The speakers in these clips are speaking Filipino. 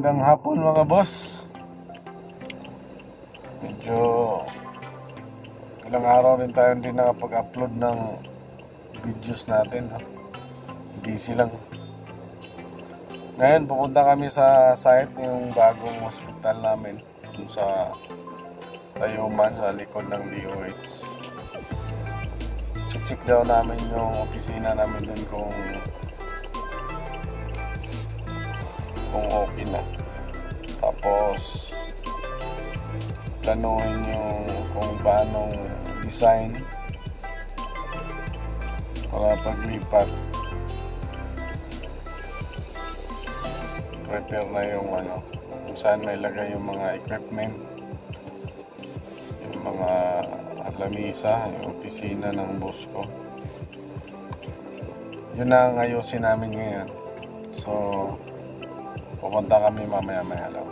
Magandang hapon mga boss. Medyo ilang araw rin tayo hindi nakapag-upload ng videos natin. Busy lang. Ngayon pupunta kami sa site yung bagong hospital namin dun sa Tayuman sa likod ng DOH. Check daw namin yung opisina namin dun kung okay na. Tapos planuhin yung kung paanong design para paglipat prepare na yung kung saan may lagay yung mga equipment, yung mga lamisa, yung opisina ng boss ko. Yun ang ayusin namin ngayon. So pupunta kami mamaya-maya lang.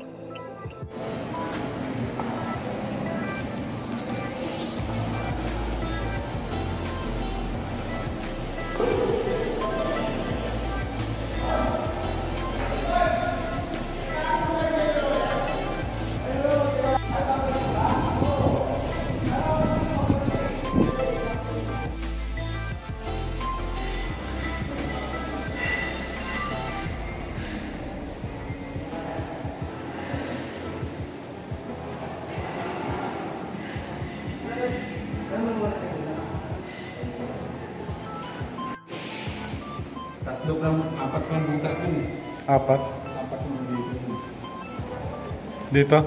Apat lang butas dun eh. Apat? Apat lang dito. Dito?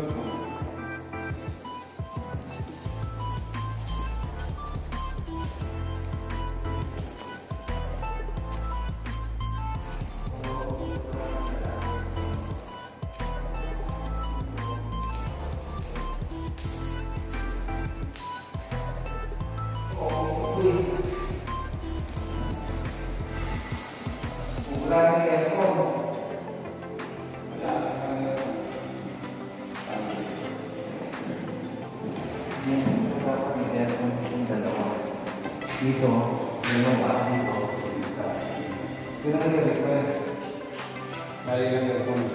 Dito, dalawa, dito. Sino ka nag-request? Bali ka nag-request.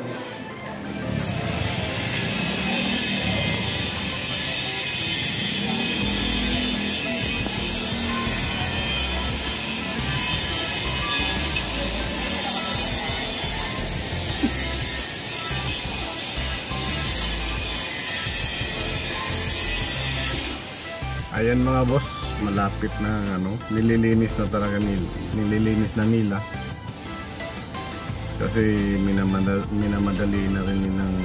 Ayan mga boss, malapit na nililinis na talaga nililinis na nila. Kasi minamadali na rin ng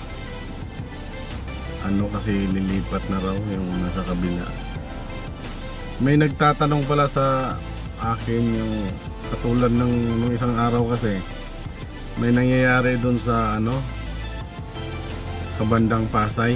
kasi lilipat na raw yung nasa kabila. May nagtatanong pala sa akin yung katulad nung isang araw kasi may nangyayari doon sa sa bandang Pasay.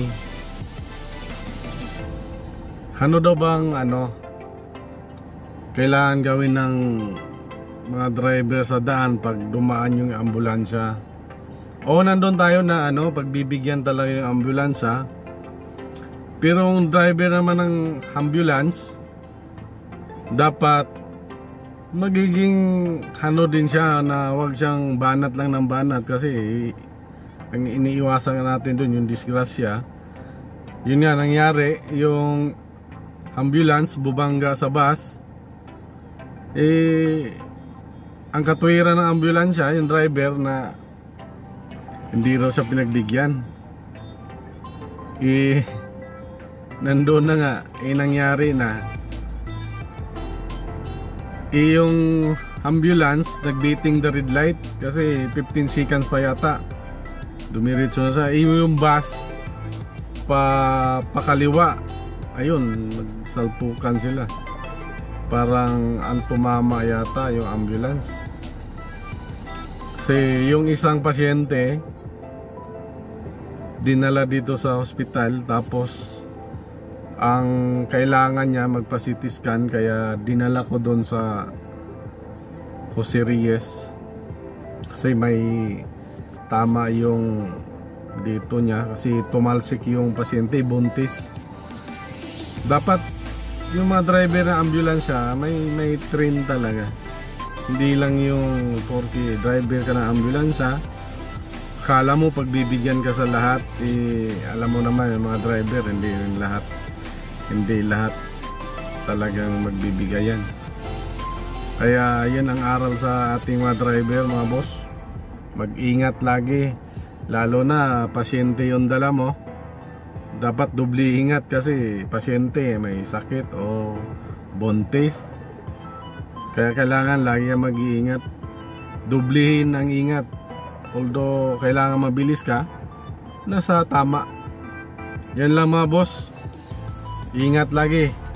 Ano daw bang kailangan gawin ng mga driver sa daan pag dumaan yung ambulansya? O nandun tayo na pagbibigyan talaga yung ambulansya. Pero yung driver naman ng ambulance dapat magiging din siya na wag siyang banat lang ng banat, kasi ang iniiwasan natin dun yung disgrasya. Yun nga nangyari, yung ambulance bubangga sa bus. Ang katwiran ng ambulansya, yung driver na hindi raw siya pinagbigyan. Nandoon na nga, nangyari na. Yung ambulance nagdating the red light kasi 15 seconds pa yata. Dumiretso na siya. Yung bus pakaliwa. Ayun, nagsalpukan sila. Parang ang tumama yata yung ambulance. Kasi yung isang pasyente dinala dito sa hospital, tapos ang kailangan niya magpa-CT scan, kaya dinala ko doon sa Jose Reyes kasi may tama yung dito niya, kasi tumalsik yung pasyente, buntis. Dapat yung mga driver ng ambulansya may train talaga. Hindi lang yung 40 driver ka ng ambulansya Kala mo pagbibigyan ka sa lahat, alam mo naman yung mga driver, hindi lahat talagang magbibigayan. Kaya yan ang aral sa ating mga driver, mga boss. Mag-ingat lagi, lalo na pasyente yung dala mo. Dapat dubli ingat kasi pasyente may sakit o buntis. Kaya kailangan lagi kang mag-iingat. Dublihin ang ingat. Although kailangan mabilis ka, nasa tama. Yan lang mga boss. Ingat lagi.